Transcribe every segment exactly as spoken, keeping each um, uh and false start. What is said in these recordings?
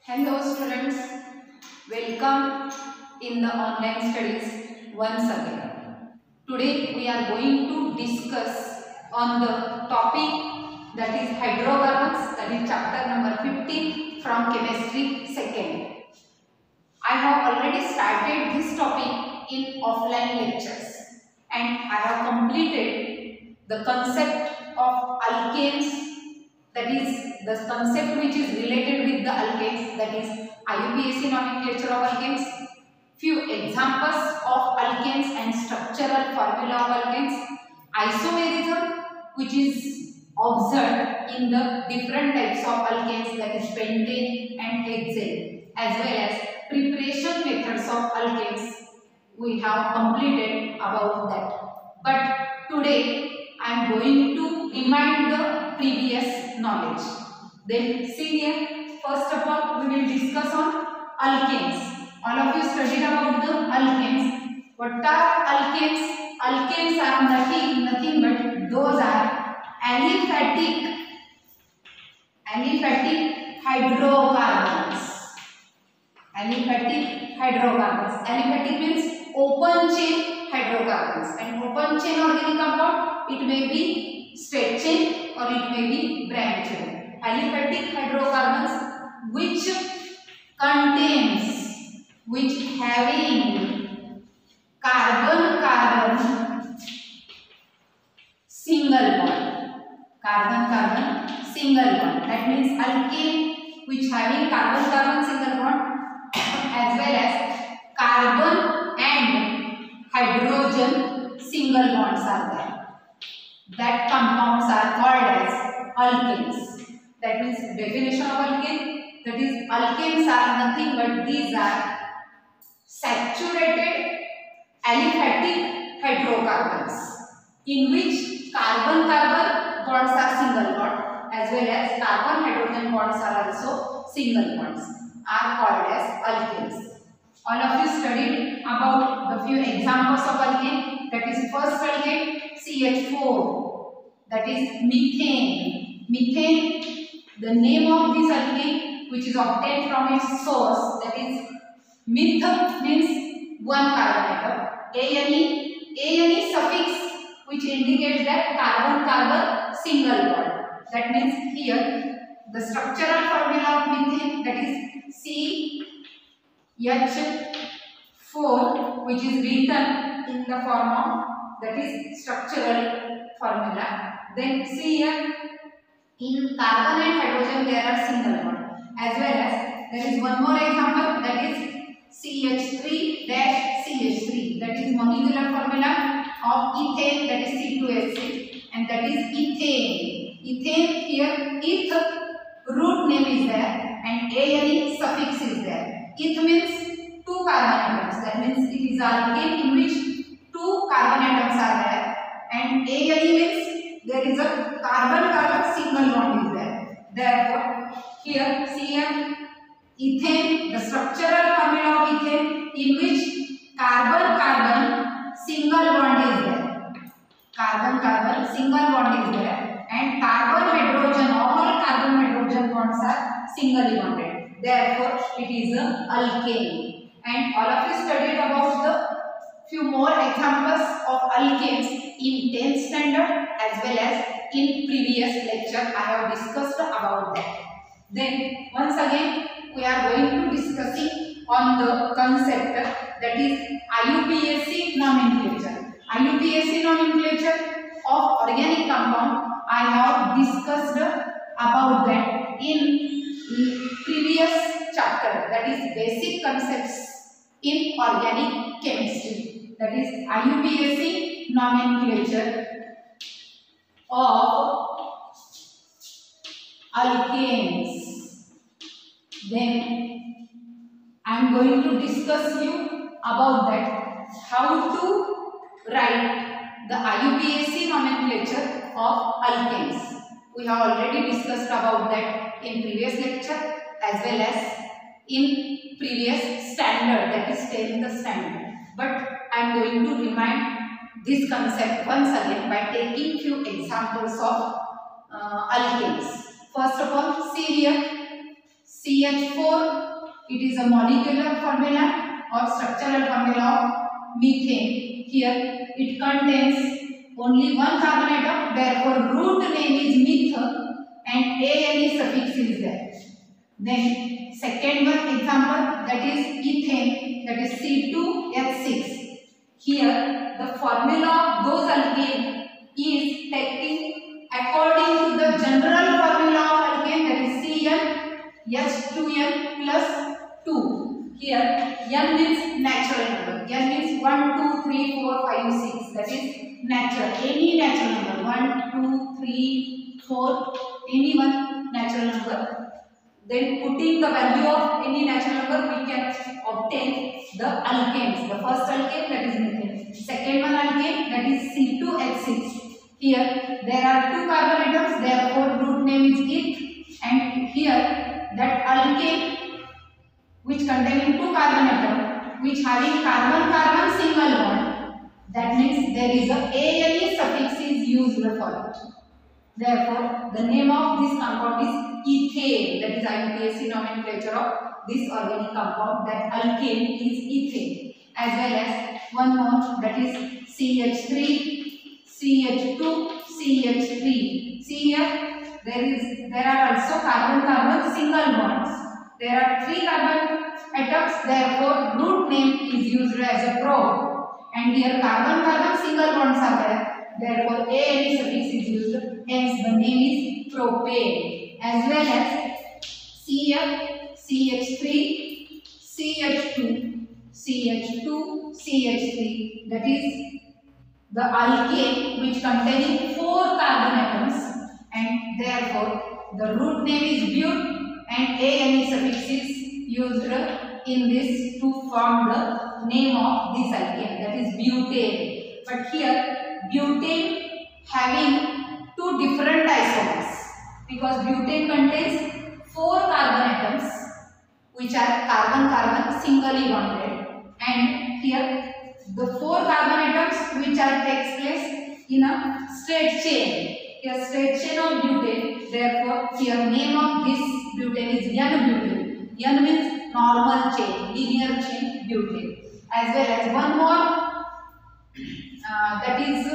Hello students, welcome in the online studies once again. Today we are going to discuss on the topic that is hydrocarbons, that is chapter number fifteen from chemistry second. I have already started this topic in offline lectures and I have completed the concept of alkanes, that is the concept which is related with the alkanes, that is I U P A C nomenclature of alkanes, few examples of alkanes and structural formula of alkanes, isomerism which is observed in the different types of alkanes, that is pentane and hexane, as well as preparation methods of alkanes. We have completed about that. But today I am going to remind the previous knowledge. Then see here, first of all we will discuss on alkanes. All of you studied about the alkanes. What are alkanes? Alkanes are nothing, nothing but those are aliphatic, aliphatic hydrocarbons. Aliphatic hydrocarbons. Aliphatic means open chain hydrocarbons. And open chain organic compound, it may be straight chain or it may be branch chain. Aliphatic hydrocarbons which contains, which having carbon carbon single bond. Carbon carbon single bond. That means alkane which having carbon carbon single bond as well as carbon and hydrogen single bonds are there. That compounds are called as alkanes. That means definition of alkane, that is alkanes are nothing but these are saturated aliphatic hydrocarbons in which carbon carbon bonds are single bond as well as carbon hydrogen bonds are also single bonds, are called as alkanes. All of you studied about the few examples of alkane, that is first alkane C H four, that is methane. Methane, the name of this alkane which is obtained from its source, that is meth means one carbon atom, ane, ane suffix which indicates that carbon carbon single bond. That means here the structural formula of methane, that is C H four, which is written in the form of, that is structural formula. Then see here, in carbon and hydrogen there are single bond, as well as there is one more example, that is C H three dash C H three, that is molecular formula of ethane, that is C two H six, and that is ethane. Ethane here, eth root name is there and ane suffix is there. Eth means two carbon atoms, that means it is alkane in which two carbon atoms are there, and ane means there is a carbon carbon single bond is there. Therefore here see here ethane, the structural formula of ethane in which carbon carbon single bond is there. Carbon carbon single bond is there and carbon hydrogen, all carbon hydrogen bonds are singly bonded. Therefore it is a alkane. And all of you studied about the few more examples of alkanes in tenth standard as well as in previous lecture I have discussed about that. Then once again we are going to discussing on the concept, that is I U P A C nomenclature. I U P A C nomenclature of organic compound, I have discussed about that in previous chapter, that is basic concepts in organic chemistry, that is I U P A C nomenclature of alkanes. Then I am going to discuss you about that, how to write the I U P A C nomenclature of alkanes. We have already discussed about that in previous lecture as well as in previous standard, that is tenth standard. But I am going to remind this concept once again by taking few examples of uh, alkanes. First of all, see here C H four, it is a molecular formula or structural formula of methane. Here it contains only one carbon atom, therefore root name is meth and ane suffix is there. Then second one example, that is ethane, that is C two H six. Here the formula of those alkane is taking according to the general formula of alkane, that is C N H two N plus two. Here N means natural number. N means one, two, three, four, five, six. That is natural. Any natural number. one, two, three, four. Any one natural number. Then putting the value of any natural number, we can obtain the alkanes. The first alkane, that is methane. Second one alkane, that is C two H six. Here there are two carbon atoms, therefore root name is eth. And here that alkane which containing two carbon atom, which having carbon-carbon single bond, that means there is a ane suffix is used for it. Therefore, the name of this compound is ethane. That is I U P A C nomenclature of this organic compound. That alkane is ethane. As well as one more, that is C H three, C H two, C H three. See here, there is there are also carbon-carbon single bonds. There are three carbon atoms, therefore root name is used as a pro. And here carbon-carbon single bonds are there, therefore ane suffix is used, hence the name is propane. As well as C F, C H three, C H two, C H two, C H three, that is the alkane which containing four carbon atoms, and therefore the root name is bute and ane suffix is used in this to form the name of this alkane, that is butane. But here butane having two different isomers, because butane contains four carbon atoms which are carbon-carbon singly bonded, and here the four carbon atoms which are takes place in a straight chain. Here straight chain of butane, therefore here name of this butane is N-butane. N means normal chain, linear chain butane. As well as one more, uh, that is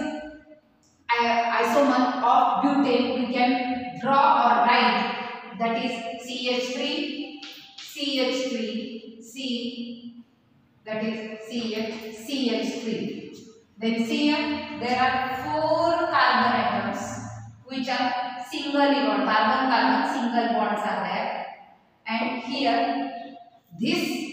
uh, isomer of butane we can draw or write, that is C H three, C H three, C, that is C H, C H three. Then see here, there are four carbon atoms which are singly bond, carbon-carbon single bonds are there. And here this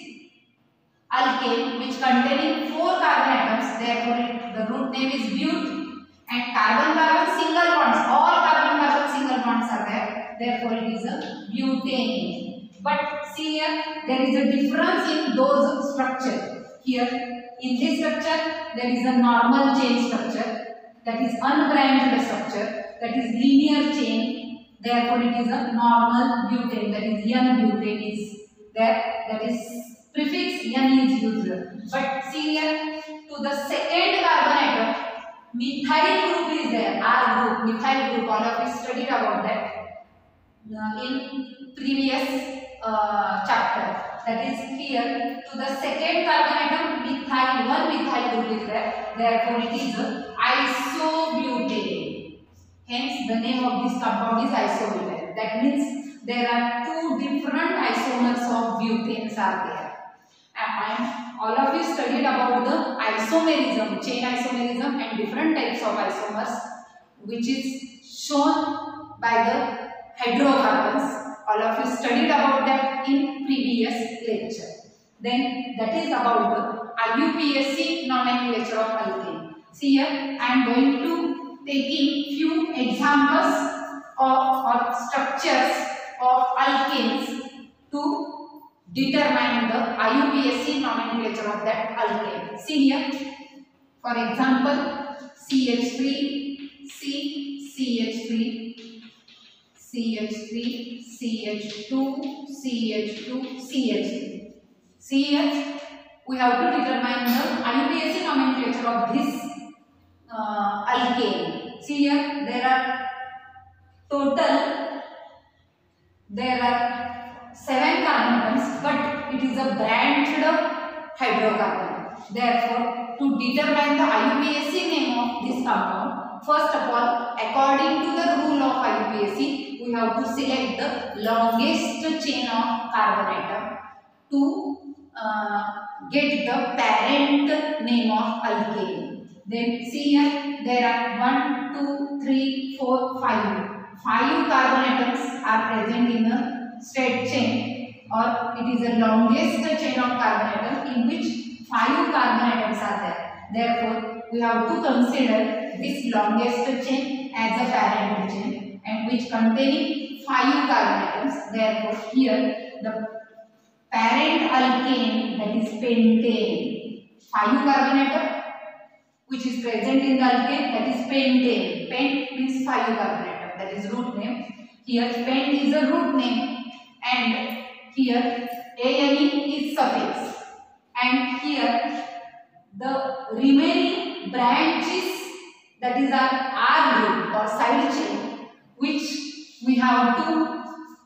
alkane which containing four carbon atoms, therefore it, the root name is bute, and carbon-carbon single bonds, all carbon-carbon single bonds are there, therefore it is a butane. But see here, there is a difference in those structure. Here in this structure there is a normal chain structure, that is unbranched structure, that is linear chain, therefore it is a normal butane, that is N-butane is there, that is prefix N is used. But see here, to the second carbon atom, methyl group is there, R group, methyl group, all of you studied about that uh, in previous uh, chapter. That is here, to the second carbon atom, methyl, one methyl group is there, therefore it is isobutane. Hence the name of this compound is isobutane. That means there are two different isomers of butanes are there. And all of you studied about the isomerism, chain isomerism and different types of isomers, which is shown by the hydrocarbons. All of you studied about that in previous lecture. Then that is about the I U P A C nomenclature of alkane. See here, I am going to taking few examples of or structures of alkanes to determine the I U P A C nomenclature of that alkane. See here, for example, C H three, C, C H three, C H three, C H two, C H two, C H three. See here, we have to determine the I U P A C nomenclature of this uh, alkane. See here, there are total, there are seven carbon atoms, but it is a branched hydrocarbon. Therefore, to determine the I U P A C name of this compound, first of all, according to the rule of I U P A C, we have to select the longest chain of carbon atom to uh, get the parent name of alkane. Then see here, there are one, two, three, four, five. Five carbon atoms are present in a straight chain, or it is the longest chain of carbon atom in which five carbon atoms are there. Therefore, we have to consider this longest chain as a parent chain, and which containing five carbon atoms. Therefore, here the parent alkane, that is pentane, five carbon atom which is present in the alkane, that is pentane. Pent means five carbon atom, that is root name. Here pent is a root name, and here ane is suffix, and here the remaining branches, that is our R group or side chain, which we have to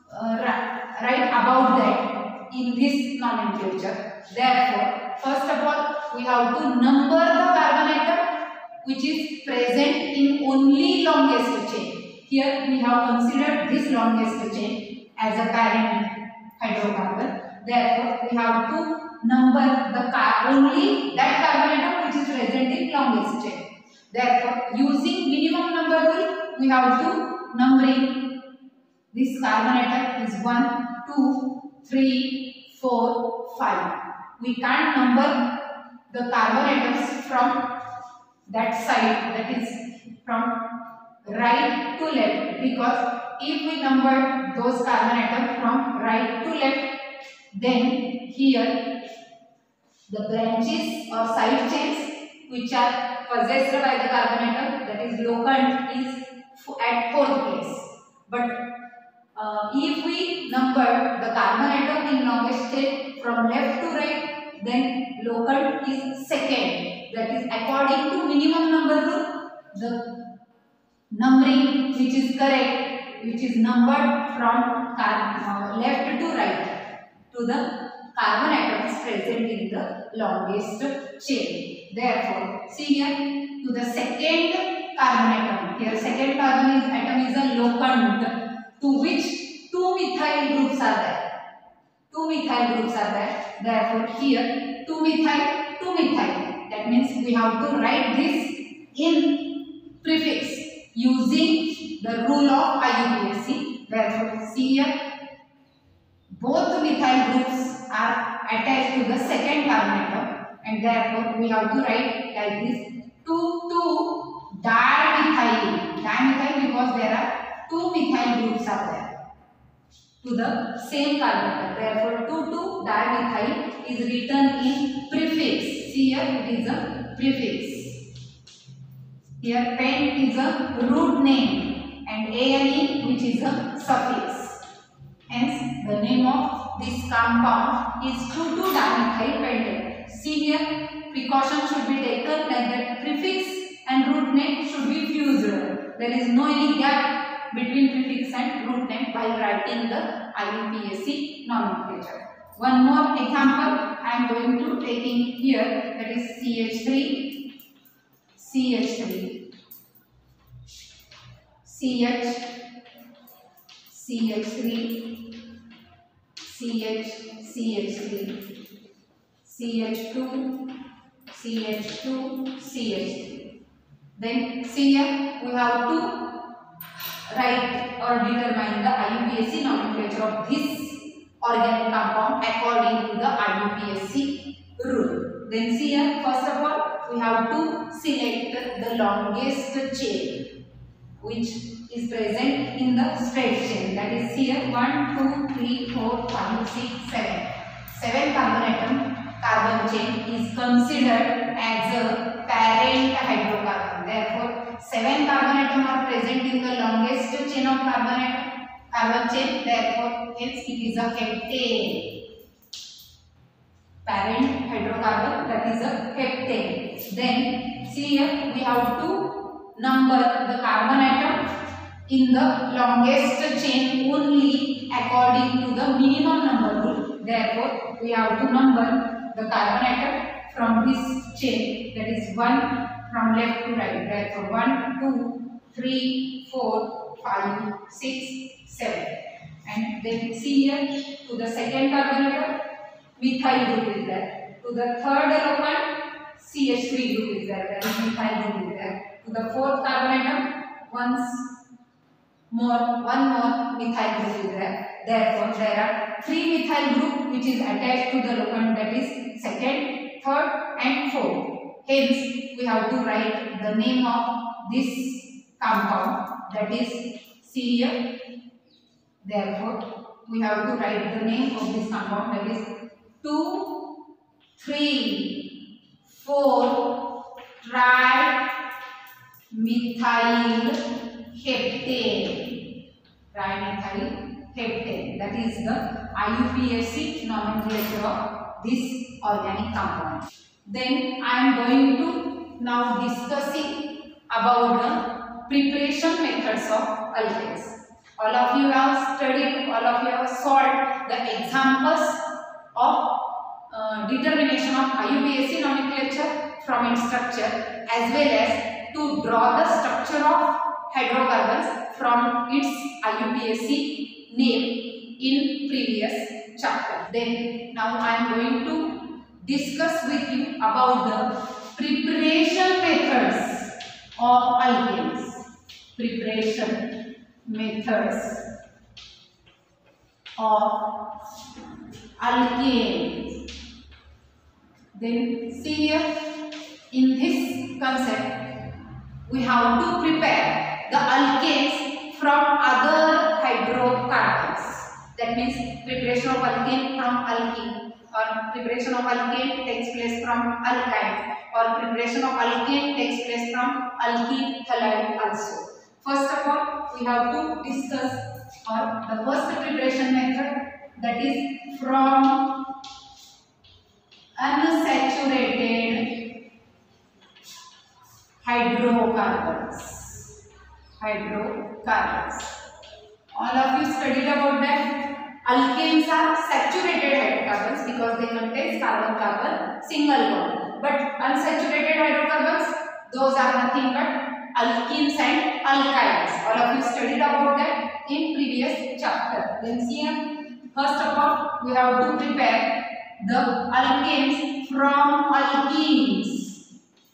uh, write about that in this nomenclature. Therefore, first of all, we have to number the carbon atom which is present in only longest chain. Here we have considered this longest chain as a parent hydrocarbon. Therefore, we have to number the car only that carbon atom which is present in longest chain. Therefore, using minimum number rule, we have to numbering this carbon atom is one, two, three, four, five. We can't number the carbon atoms from that side, that is from right to left, because if we number those carbon atoms from right to left, then here the branches or side chains which are possessed by the carbon atom, that is locant, is at fourth place. But uh, if we number the carbon atom in longest chain from left to right, then locant is second. That is according to minimum number rule, the numbering which is correct, which is numbered from uh, left to right to the carbon atoms present in the longest chain. Therefore, see here to the second carbon atom. Here second carbon is atom is a locant to which two methyl groups are there. Two methyl groups are there. Therefore, here two methyl, two methyl. That means we have to write this in prefix using the rule of I U P A C. Therefore, see here both methyl groups are attached to the second carbon atom, and therefore we have to write like this two two dimethyl. Dimethyl because there are two methyl groups are there to the same carbon atom. Therefore, two two dimethyl is written in prefix. See here it is a prefix. Here pent is a root name and ane which is a suffix. Hence the name of this compound is two two dimethyl pentane. See here precaution should be taken like that prefix and root name should be fused. There is no any gap between prefix and root name while writing the I U P A C nomenclature. One more example I am going to taking here, that is C H three, C H three, C H, C H three, C H, C H three, C H two, C H two, C H three. Then see here we have to write or determine the I U P A C nomenclature of this organic compound according to the I U P A C rule. Then see here, first of all, we have to select the longest chain which is present in the straight chain. That is here one, two, three, four, five, six, seven. Seven carbon atom carbon chain is considered as a parent hydrocarbon. Therefore, seven carbon atom are present in the longest chain of carbon atom. Carbon chain, therefore, hence it is a heptane. Parent hydrocarbon, that is a heptane. Then, see here, we have to number the carbon atom in the longest chain only according to the minimum number rule. Therefore, we have to number the carbon atom from this chain, that is one from left to right. Therefore, one, two, three, four, five, six, seven. And then see here, to the second carbon atom, methyl group is there. To the third element, C H three group is there, that is methyl group is there. To the fourth carbon atom, once more, one more methyl group is there. Therefore, there are three methyl group which is attached to the locant, that is second, third and fourth. Hence, we have to write the name of this compound, that is see here. Therefore, we have to write the name of this compound, that is two, three, four tri methyl heptane. Trimethyl heptane. That is the I U P A C nomenclature of this organic compound. Then I am going to now discussing about the preparation methods of alkanes. All of you have studied, all of you have solved the examples of uh, determination of I U P A C nomenclature from its structure, as well as to draw the structure of hydrocarbons from its I U P A C name in previous chapter. Then now I am going to discuss with you about the preparation methods of alkanes. Preparation methods of alkanes. Then see here, in this concept we have to prepare the alkanes from other hydrocarbons. That means preparation of alkane from alkene, or preparation of alkane takes place from alkyne, or preparation of alkane takes place from alkene halide also. First of all, we have to discuss or the first preparation method, that is from unsaturated hydrocarbons. Hydrocarbons. All of you studied about that. Alkanes are saturated hydrocarbons because they contain carbon-carbon single bond. But unsaturated hydrocarbons, those are nothing but alkenes and alkynes. All of you studied about that in previous chapter. Then see here, first of all, we have to prepare the alkanes from alkenes.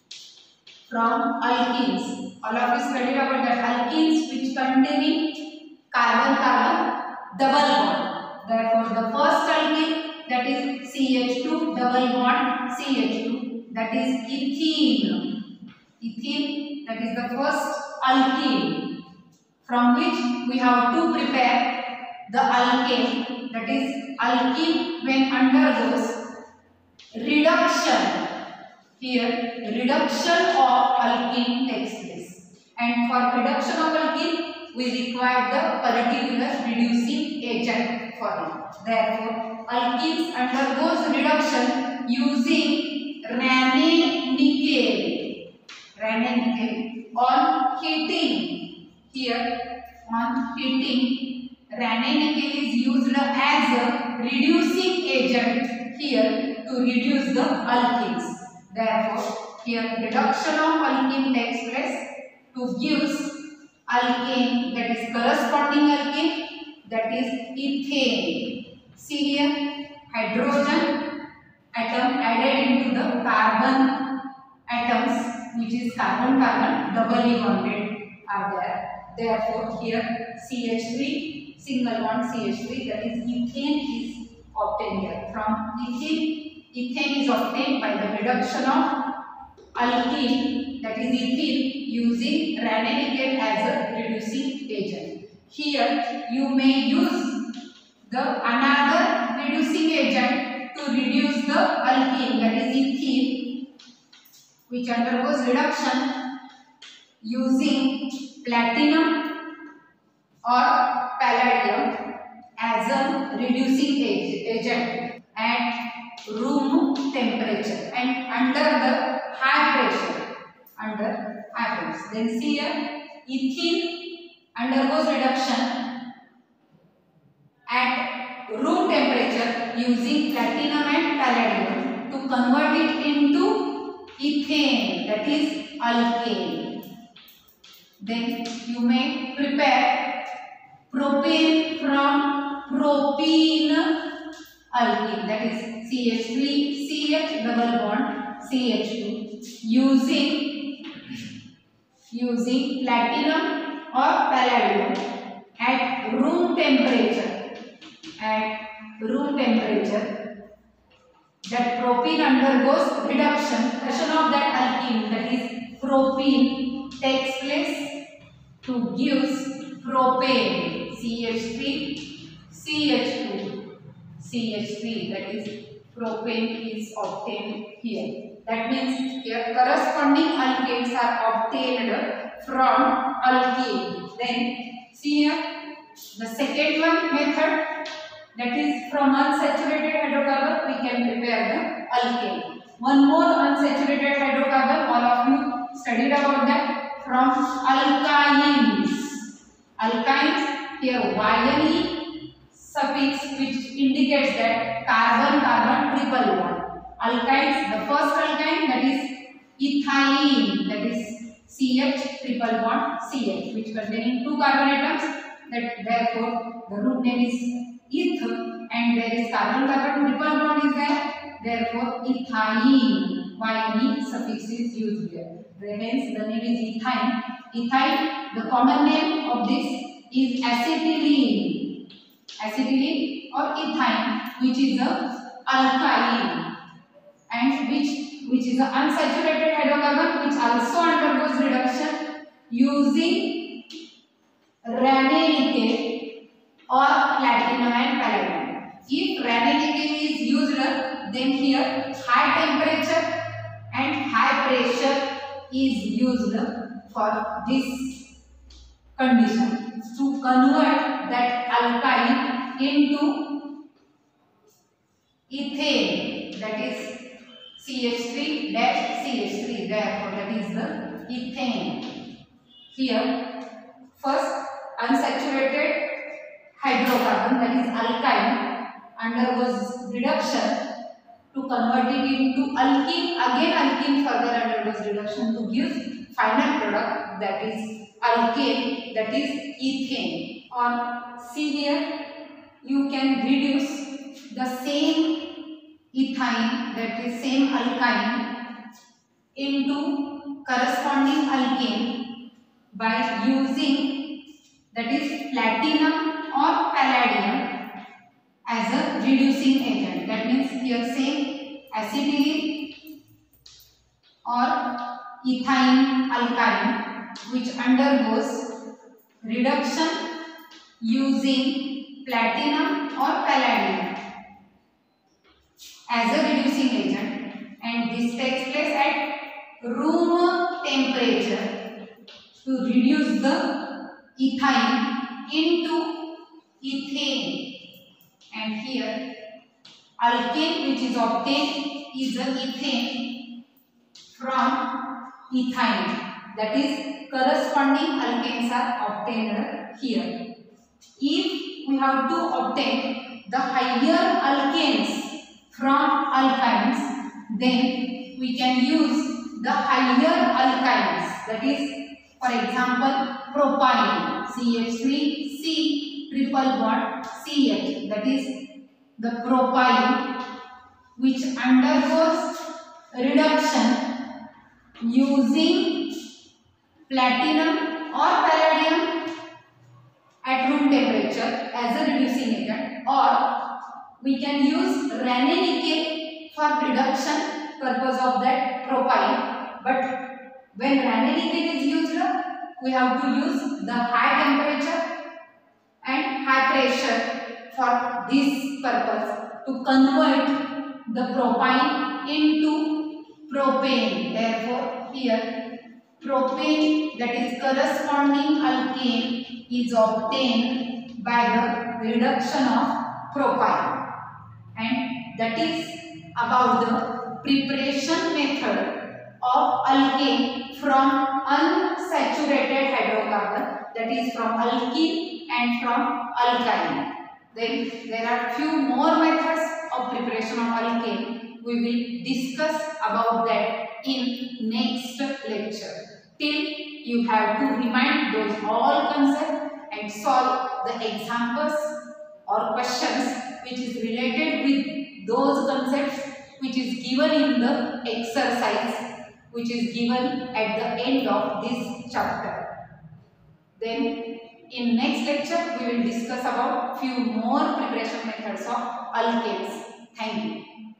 From alkenes. All of you studied about that. Alkenes which containing carbon-carbon double bond. Therefore, the first alkene, that is C H two double bond C H two, that is ethene. Ethene, that is the first alkene from which we have to prepare the alkane, that is alkene when undergoes reduction. Here, reduction of alkene takes place, and for reduction of alkene we require the particular reducing agent for it. Therefore, alkenes undergoes reduction using Raney nickel. Raney nickel on heating. Here, on heating, Raney nickel is used as a reducing agent here to reduce the alkenes. Therefore, here reduction of alkene takes place to give alkane, that is corresponding alkane, that is ethane. See here, hydrogen atom added into the carbon atoms, which is carbon-carbon doubly bonded are there. Therefore, here C H three, single bond C H three, that is ethane is obtained here. From ethene, ethane is obtained by the reduction of alkene, that is ethene, using Raney nickel as a reducing agent. Here you may use the another reducing agent to reduce the alkene, that is ethene, which undergoes reduction using platinum or palladium as a reducing agent at room temperature and under the high pressure. Under high pressure. Then see here, ethene undergoes reduction at room temperature using platinum and palladium to convert it into ethane, that is alkane. Then you may prepare propane from propene alkene, that is C H three C H double bond C H two using using platinum or palladium at room temperature. At room temperature, that propene undergoes reduction. Reduction of that alkene, that is propene, takes place to gives propane C H three C H two C H three, that is propane is obtained here. That means here corresponding alkanes are obtained from alkene. Then see here the second one method, that is from unsaturated hydrocarbon we can prepare the alkane. One more unsaturated hydrocarbon, all of you studied about that, from alkynes. Alkynes, here Y suffix which indicates that carbon carbon triple bond. Alkynes, the first alkyne, that is ethylene, that is C H triple bond C H, which containing two carbon atoms, that therefore the root name is eth, and there is carbon carbon triple bond is there, therefore ethylene, Y suffix is used here. Hence the name is ethyne. Ethyne, the common name of this is acetylene. Acetylene or ethyne, which is a alkyne, and which which is an unsaturated hydrocarbon which also undergoes reduction using ranitidine or platinum and palladium. If ranitidine is used, then here high temperature and high pressure is used for this condition to convert that alkyne into ethane, that is C H three dash C H three, therefore that is the ethane. Here first unsaturated hydrocarbon, that is alkyne, undergoes reduction to convert it into alkene. Again alkene further undergoes reduction to give final product, that is alkane, that is ethane. Or see here, you can reduce the same ethyne, that is same alkyne, into corresponding alkane by using, that is platinum or palladium as a reducing agent. That means here same acetylene or ethyne alkyne which undergoes reduction using platinum or palladium as a reducing agent, and this takes place at room temperature to reduce the ethyne into ethane. And here alkane which is obtained is a ethane from ethyne, that is corresponding alkanes are obtained here. If we have to obtain the higher alkanes from alkynes, then we can use the higher alkynes, that is for example propyne, C H three C triple bond C H, that is the propyne which undergoes reduction using platinum or palladium at room temperature as a reducing agent, or we can use ranitidine for reduction purpose of that propyne. But when ranitidine is used, we have to use the high temperature and high pressure for this purpose to convert the propyne into propane. Therefore here propane, that is corresponding alkane, is obtained by the reduction of propyne. And that is about the preparation method of alkane from unsaturated hydrocarbon that is from alkene and from alkyne. Then there are few more methods of preparation of alkane. We will discuss about that in next lecture. Till you have to remind those all concepts and solve the examples or questions which is related with those concepts which is given in the exercise which is given at the end of this chapter. Then in next lecture we will discuss about few more preparation methods of alkanes. Thank you.